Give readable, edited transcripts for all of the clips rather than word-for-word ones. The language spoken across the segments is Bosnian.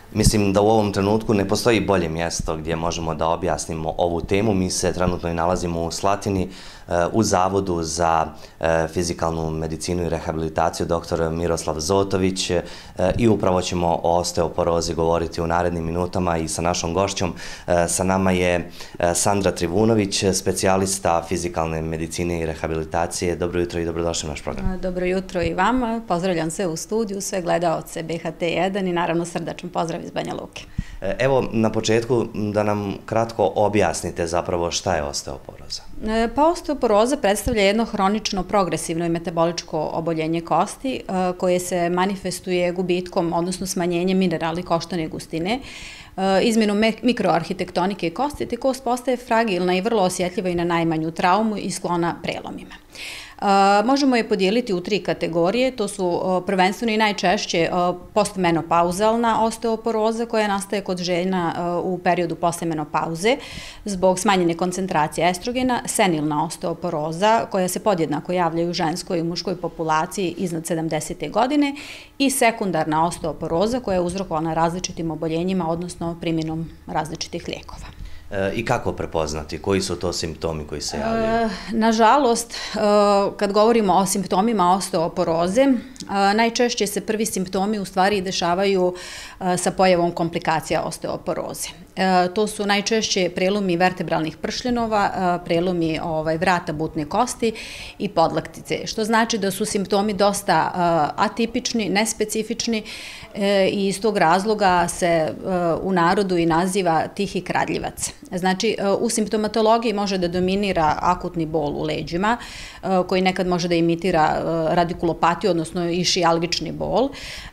Mislim da u ovom trenutku ne postoji bolje mjesto gdje možemo da objasnimo ovu temu. Mi se trenutno i nalazimo u Slatini u Zavodu za fizikalnu medicinu i rehabilitaciju dr. Miroslav Zotović i upravo ćemo o osteoporozi govoriti u narednim minutama i sa našom gošćom. Sa nama je Sandra Trivunović, specijalista fizikalne medicine i rehabilitacije. Dobro jutro i dobrodošli u naš program. Dobro jutro i vama. Pozdravljam sve u studiju, sve gledaoce BHT1 i naravno srdačan pozdrav iz Banja Luke. Evo, na početku da nam kratko objasnite zapravo šta je osteoporoza. Pa osteoporoza predstavlja jedno hronično progresivno i metaboličko oboljenje kosti koje se manifestuje gubitkom, odnosno smanjenjem mineralne koštane gustine, izmjenom mikroarhitektonike kosti, te kost postaje fragilna i vrlo osjetljiva i na najmanju traumu i sklona prelomima. Možemo je podijeliti u 3 kategorije, to su prvenstveno i najčešće postmenopauzalna osteoporoza koja nastaje kod žena u periodu posle menopauze zbog smanjene koncentracije estrogena, senilna osteoporoza koja se podjednako javlja u ženskoj i muškoj populaciji iznad 70. godine i sekundarna osteoporoza koja je uzrokovana različitim oboljenjima, odnosno primjenom različitih lijekova. I kako prepoznati? Koji su to simptomi koji se javljaju? Nažalost, kad govorimo o simptomima osteoporoze, najčešće se prvi simptomi u stvari dešavaju sa pojavom komplikacija osteoporoze. To su najčešće prelomi vertebralnih pršljenova, prelomi vrata butne kosti i podlaktice, što znači da su simptomi dosta atipični, nespecifični i iz tog razloga se u narodu i naziva tihi kradljivac. Znači, u simptomatologiji može da dominira akutni bol u leđima, koji nekad može da imitira radikulopatiju, odnosno išijalgični bol.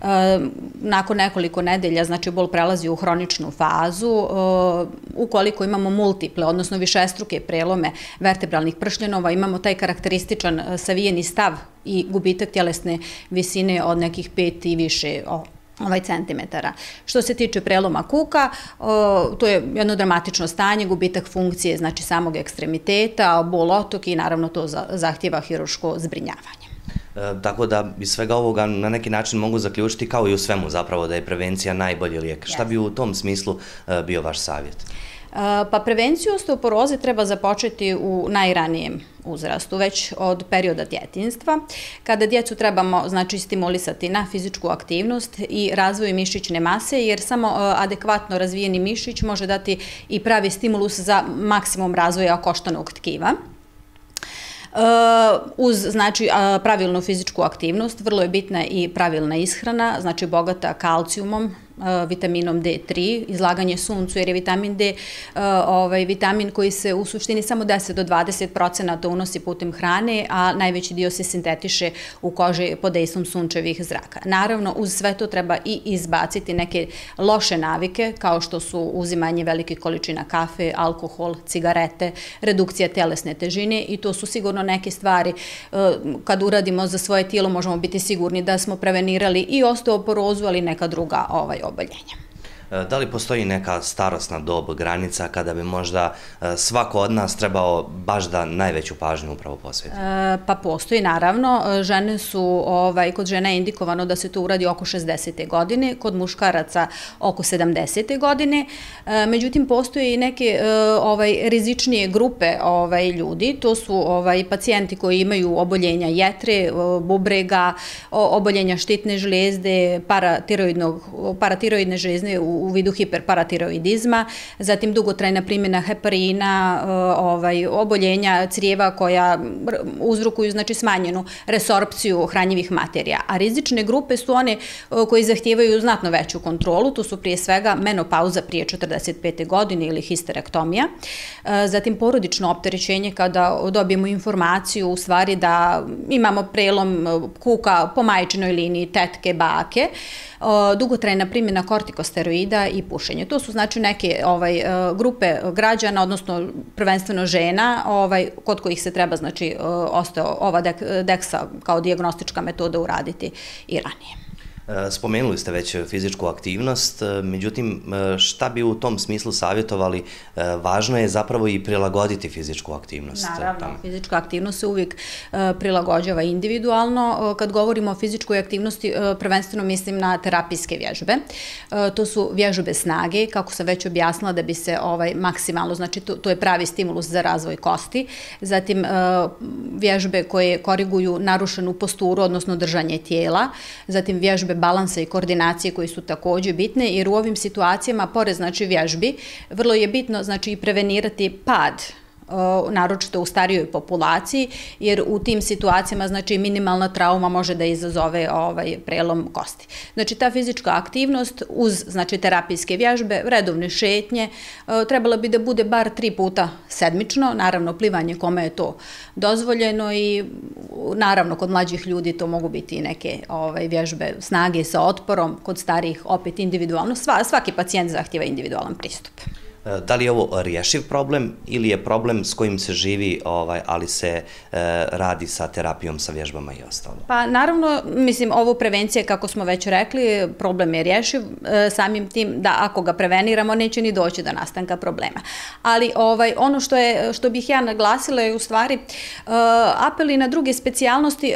Nakon nekoliko nedelja, znači, bol prelazi u hroničnu fazu. Ukoliko imamo multiple, odnosno višestruke prelome vertebralnih pršljenova, imamo taj karakterističan savijeni stav i gubitak tjelesne visine od nekih 5 i više centimetara. Što se tiče preloma kuka, to je jedno dramatično stanje, gubitak funkcije, znači samog ekstremiteta, bol otok i naravno to zahtjeva hirurško zbrinjavanje. Tako da iz svega ovoga na neki način mogu zaključiti kao i u svemu zapravo da je prevencija najbolji lijek. Šta bi u tom smislu bio vaš savjet? Pa prevenciju osteoporoze treba započeti u najranijem uzrastu, već od perioda djetinjstva, kada djecu trebamo stimulisati na fizičku aktivnost i razvoj mišićne mase, jer samo adekvatno razvijeni mišić može dati i pravi stimulus za maksimum razvoja koštanog tkiva. Uz pravilnu fizičku aktivnost vrlo je bitna i pravilna ishrana, znači bogata kalcijumom, vitaminom D3, izlaganje suncu, jer je vitamin D vitamin koji se u suštini samo 10 do 20% unosi putem hrane, a najveći dio se sintetiše u koži pod dejstvom sunčevih zraka. Naravno, uz sve to treba i izbaciti neke loše navike, kao što su uzimanje velikih količina kafe, alkohol, cigarete, redukcija telesne težine i to su sigurno neke stvari kad uradimo za svoje tijelo možemo biti sigurni da smo prevenirali i osteoporozu, ali neka druga oboljenja. Da li postoji neka starosna dob, granica kada bi možda svako od nas trebao baš da najveću pažnju upravo posveti? Pa postoji, naravno. Kod žena je indikovano da se to uradi oko 60. godine, kod muškaraca oko 70. godine. Međutim, postoje i neke rizičnije grupe ljudi. To su pacijenti koji imaju oboljenja jetre, bubrega, oboljenja štitne žlijezde, paratiroidne žlijezde u vidu hiperparatiroidizma, zatim dugotrajna primjena heparina, oboljenja crijeva koja uzrokuju smanjenu resorpciju hranjivih materija. A rizične grupe su one koji zahtijevaju znatno veću kontrolu, to su prije svega menopauza prije 45. godine ili histerektomija, zatim porodično opterećenje kada dobijemo informaciju u stvari da imamo prelom kuka po majčinoj liniji, tetke, bake, dugotrajna primjena kortikosteroida i pušenje. To su neke grupe građana, odnosno prvenstveno žena, kod kojih se treba ova deksa kao dijagnostička metoda uraditi i ranije. Spomenuli ste već fizičku aktivnost, međutim, šta bi u tom smislu savjetovali? Važno je zapravo i prilagoditi fizičku aktivnost. Naravno, fizička aktivnost se uvijek prilagođava individualno. Kad govorimo o fizičkoj aktivnosti, prvenstveno mislim na terapijske vježbe. To su vježbe snage, kako sam već objasnila, da bi se maksimalno, znači to je pravi stimulus za razvoj kosti. Zatim vježbe koje koriguju narušenu posturu, odnosno držanje tijela. Zatim vježbe balansa i koordinacije koji su također bitne, jer u ovim situacijama, pored znači vježbi, vrlo je bitno znači i prevenirati pad, naročito u starijoj populaciji, jer u tim situacijama znači minimalna trauma može da izazove prelom kosti. Znači ta fizička aktivnost uz znači terapijske vježbe, redovne šetnje, trebala bi da bude bar 3 puta sedmično, naravno plivanje kome je to dozvoljeno i naravno kod mlađih ljudi to mogu biti i neke vježbe snage sa otporom, kod starijih opet individualno, svaki pacijent zahtjeva individualan pristup. Da li je ovo rješiv problem ili je problem s kojim se živi, ali se radi sa terapijom, sa vježbama i ostalo? Pa naravno, mislim, ovo prevencija, kako smo već rekli, problem je rješiv, samim tim da ako ga preveniramo neće ni doći do nastanka problema. Ali ono što bih ja naglasila je u stvari apeli na druge specijalnosti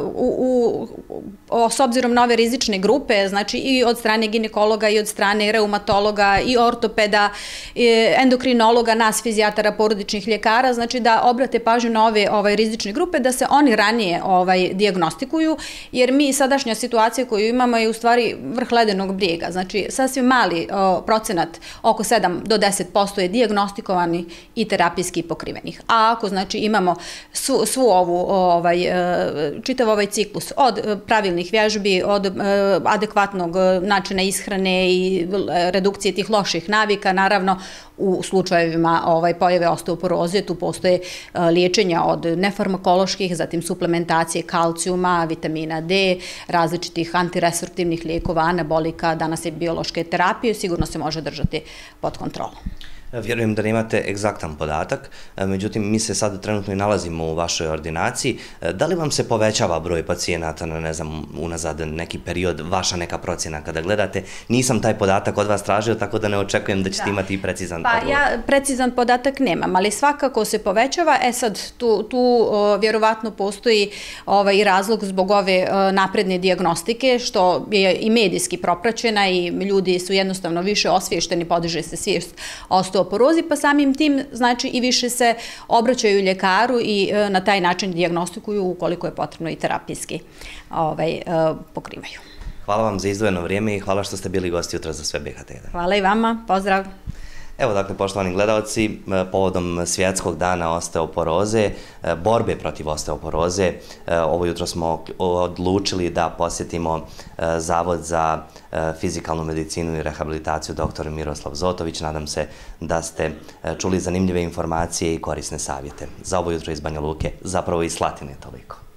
s obzirom na ove rizične grupe, znači i od strane ginekologa i od strane reumatologa i ortopeda, endokrinologa, nas fizijatara, porodičnih ljekara, znači da obrate pažnju na ove rizične grupe, da se oni ranije dijagnostikuju, jer mi sadašnja situacija koju imamo je u stvari vrh ledenog brijega, znači sasvim mali procenat, oko 7 do 10% je dijagnostikovanih i terapijski pokrivenih. A ako znači imamo svu ovu, čitav ovaj ciklus od pravilnih vježbi, od adekvatnog načina ishrane i redukcije tih loših navika, naravno u slučajevima pojave osteoporoze, tu postoje liječenja od nefarmakoloških, zatim suplementacije kalcijuma, vitamina D, različitih antiresorptivnih lijekova, anabolika, danas je biološke terapije, sigurno se može držati pod kontrolom. Vjerujem da nemate egzaktan podatak, međutim, mi se sad trenutno i nalazimo u vašoj ordinaciji. Da li vam se povećava broj pacijenata na, ne znam, unazad neki period, vaša neka procjena kada gledate? Nisam taj podatak od vas tražio, tako da ne očekujem da ćete imati i precizan odgovor. Pa ja precizan podatak nemam, ali svakako se povećava. Sad, tu vjerovatno postoji i razlog zbog ove napredne dijagnostike, što je i medijski propraćena i ljudi su jednostavno više osviješteni, podiže se svijest osteoporozi, pa samim tim znači i više se obraćaju ljekaru i na taj način dijagnostikuju ukoliko je potrebno i terapijski pokrivaju. Hvala vam za izdvojeno vrijeme i hvala što ste bili gosti jutra za Sve BiH. Hvala i vama, pozdrav. Evo dakle, poštovani gledalci, povodom Svjetskog dana osteoporoze, borbe protiv osteoporoze, ovo jutro smo odlučili da posjetimo Zavod za fizikalnu medicinu i rehabilitaciju dr. Miroslav Zotović. Nadam se da ste čuli zanimljive informacije i korisne savjete. Za ovo jutro iz Banja Luke, zapravo iz Slatine toliko.